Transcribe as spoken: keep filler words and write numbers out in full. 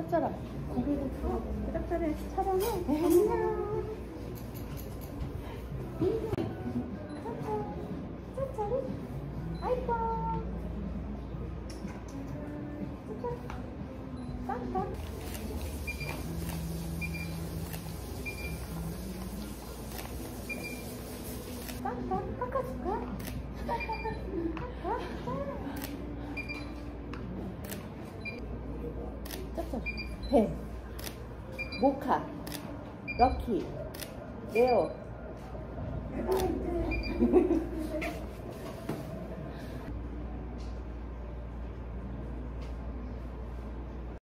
짭짤아. 고개를 들어. 짭짤해. 촬영해. 안녕. 짭짤이. 아이고. 짭짤. 짭짤. 깜깜 깎아줄까? 짭짭. 배, 모카, 럭키, 레오.